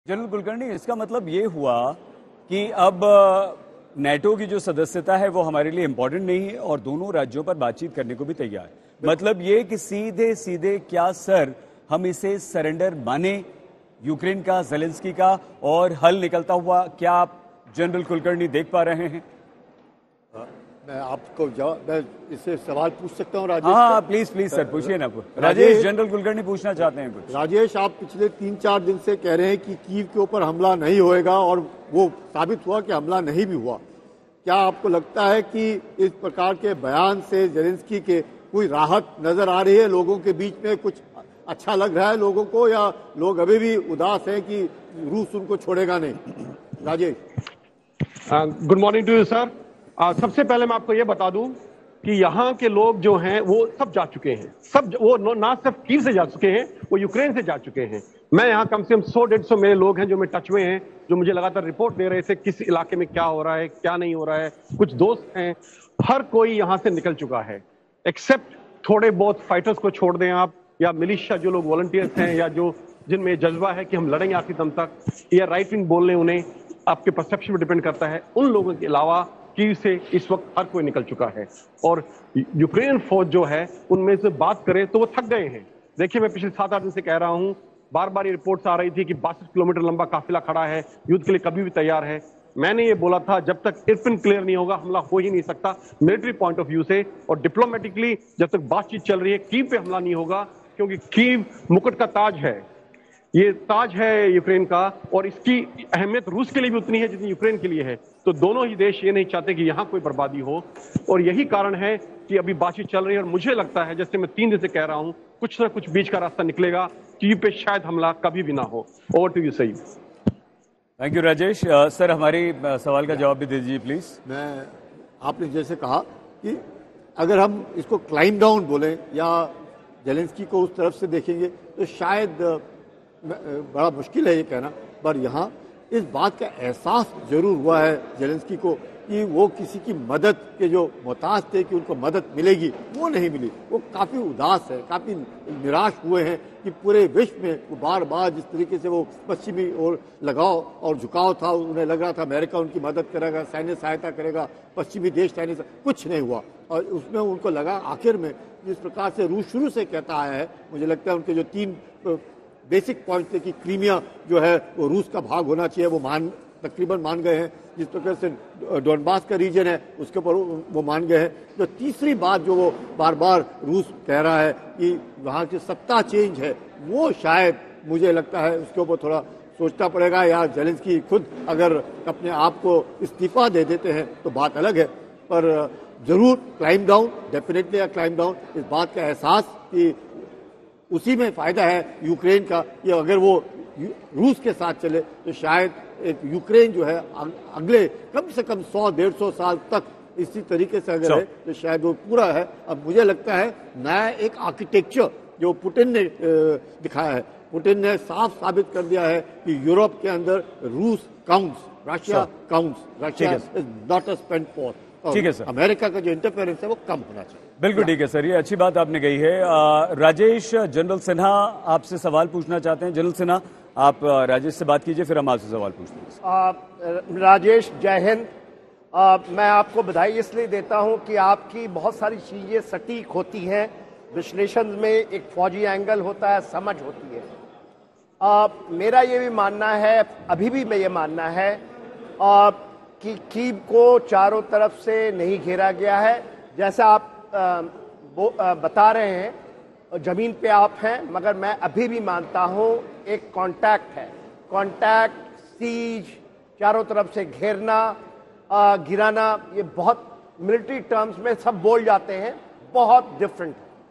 General Kulkarni, इसका मतलब ये हुआ कि अब नेटो की जो सदस्यता है वो हमारे लिए इम्पोर्टेंट नहीं है और दोनों राज्यों पर बातचीत करने को भी तैयार है। मतलब ये कि सीधे सीधे क्या सर हम इसे सरेंडर माने यूक्रेन का, ज़ेलेंस्की का, और हल निकलता हुआ क्या आप जनरल कुलकर्णी देख पा रहे हैं? मैं आपको मैं इससे सवाल पूछ सकता हूँ राजेश? हाँ, प्लीज सर पूछिए ना। राजेश, जनरल कुलकर्णी पूछना चाहते हैं कुछ। राजेश, आप पिछले 3-4 दिन से कह रहे हैं कि कीव के ऊपर हमला नहीं होएगा और वो साबित हुआ कि हमला नहीं भी हुआ। क्या आपको लगता है कि इस प्रकार के बयान से ज़ेलेंस्की के कोई राहत नजर आ रही है? लोगों के बीच में कुछ अच्छा लग रहा है लोगों को, या लोग अभी भी उदास हैं कि रूस उनको छोड़ेगा नहीं? Rajesh. Good morning to you sir. सबसे पहले मैं आपको यह बता दूं कि यहाँ के लोग जो हैं वो सब जा चुके हैं। सब वो ना सिर्फ कीव से जा चुके हैं, वो यूक्रेन से जा चुके हैं। मैं यहाँ कम से कम 100-150 मेरे लोग हैं जो मैं टच में हैं, जो मुझे लगातार रिपोर्ट दे रहे थे किस इलाके में क्या हो रहा है, क्या नहीं हो रहा है। कुछ दोस्त हैं, हर कोई यहाँ से निकल चुका है एक्सेप्ट थोड़े बहुत फाइटर्स को छोड़ दें आप, या मिलिशिया जो लोग वॉलंटियर्स हैं, या जो जिनमें जज्बा है कि हम लड़ेंगे आखिरी दम तक, या राइट विंग बोल लें उन्हें, आपके परसेप्शन पर डिपेंड करता है। उन लोगों के अलावा कीव से इस वक्त हर कोई निकल चुका है। और यूक्रेन फौज जो है उनमें से बात करें तो वो थक गए हैं। देखिए, मैं पिछले 7-8 दिन से कह रहा हूं, बार बार ये रिपोर्ट्स आ रही थी कि 62 किलोमीटर लंबा काफिला खड़ा है, युद्ध के लिए कभी भी तैयार है। मैंने ये बोला था जब तक इरपिन क्लियर नहीं होगा हमला हो ही नहीं सकता मिलिट्री पॉइंट ऑफ व्यू से, और डिप्लोमेटिकली जब तक बातचीत चल रही है कीव पे हमला नहीं होगा, क्योंकि कीव मुकुट का ताज है, ये ताज है यूक्रेन का, और इसकी अहमियत रूस के लिए भी उतनी है जितनी यूक्रेन के लिए है। तो दोनों ही देश ये नहीं चाहते कि यहाँ कोई बर्बादी हो, और यही कारण है कि अभी बातचीत चल रही है। और मुझे लगता है, जैसे मैं 3 दिन से कह रहा हूँ, कुछ ना कुछ बीच का रास्ता निकलेगा, कीव पे शायद हमला कभी भी ना हो। Over to you Saeed. Thank you Rajesh. Sir, हमारी सवाल का जवाब भी दे दीजिए प्लीज। मैं आपने जैसे कहा कि अगर हम इसको क्लाइम डाउन बोलें या ज़ेलेंस्की को उस तरफ से देखेंगे तो शायद बड़ा मुश्किल है ये कहना, पर यहाँ इस बात का एहसास जरूर हुआ है ज़ेलेंस्की को कि वो किसी की मदद के जो मोहताज थे कि उनको मदद मिलेगी, वो नहीं मिली। वो काफ़ी उदास है, काफ़ी निराश हुए हैं कि पूरे विश्व में वो बार बार जिस तरीके से वो पश्चिमी और लगाव और झुकाव था, उन्हें लग रहा था अमेरिका उनकी मदद करेगा, सैन्य सहायता करेगा, पश्चिमी देश सैन्य, कुछ नहीं हुआ। और उसमें उनको लगा आखिर में जिस प्रकार से रूस शुरू से कहता आया है, मुझे लगता है उनके जो 3 बेसिक पॉइंट थे कि क्रीमिया जो है वो रूस का भाग होना चाहिए, वो तकरीबन मान गए हैं। जिस प्रकार से डोनबास का रीजन है उसके ऊपर वो मान गए हैं। जो तीसरी बात जो वो बार बार रूस कह रहा है कि वहाँ की सत्ता चेंज है, वो शायद मुझे लगता है उसके ऊपर थोड़ा सोचना पड़ेगा, या ज़ेलेंस्की खुद अगर अपने आप को इस्तीफा दे देते हैं तो बात अलग है। पर जरूर क्लाइम डाउन, डेफिनेटली या क्लाइम डाउन, इस बात का एहसास कि उसी में फायदा है यूक्रेन का, कि अगर वो रूस के साथ चले तो शायद एक यूक्रेन जो है अगले कम से कम 100-150 साल तक इसी तरीके से अगर है तो शायद वो पूरा है। अब मुझे लगता है नया एक आर्किटेक्चर जो पुतिन ने दिखाया है, पुतिन ने साफ साबित कर दिया है कि यूरोप के अंदर रूस counts, Russia counts, Russia is not a spent force. ठीक है सर, अमेरिका का जो इंटरफेरेंस है वो कम होना चाहिए। बिल्कुल ठीक है सर, ये अच्छी बात आपने कही है। राजेश, जनरल सिन्हा आपसे सवाल पूछना चाहते हैं। जनरल सिन्हा, आप राजेश से बात कीजिए, फिर हम आपसे सवाल पूछते हैं। राजेश, जय हिंद। मैं आपको बधाई इसलिए देता हूं कि आपकी बहुत सारी चीजें सटीक होती हैं, विश्लेषण में एक फौजी एंगल होता है, समझ होती है। मेरा ये भी मानना है, अभी भी मैं ये मानना है कि कीव को चारों तरफ से नहीं घेरा गया है। जैसा आप बता रहे हैं, जमीन पे आप हैं, मगर मैं अभी भी मानता हूं एक कांटेक्ट है। कांटेक्ट, सीज, चारों तरफ से घेरना, गिराना, ये बहुत मिलिट्री टर्म्स में सब बोल जाते हैं, बहुत डिफरेंट है।